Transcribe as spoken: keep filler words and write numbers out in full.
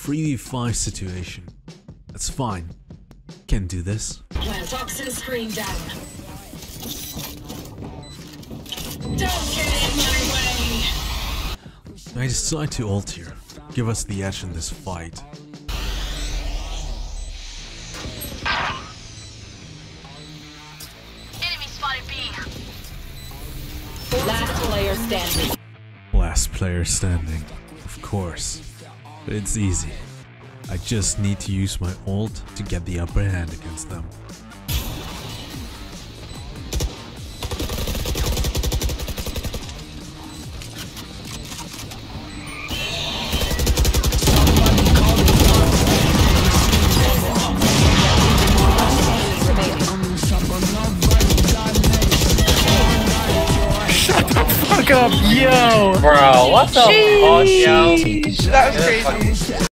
three v five situation. That's fine. Can do this. Plant toxin screen down. Don't get in my way! I decide to ult here. Give us the edge in this fight. Enemy spotted B. Last player standing. Last player standing. Of course. But it's easy. I just need to use my ult to get the upper hand against them. Fuck up, yo! Bro, what the fuck, yo? That was crazy.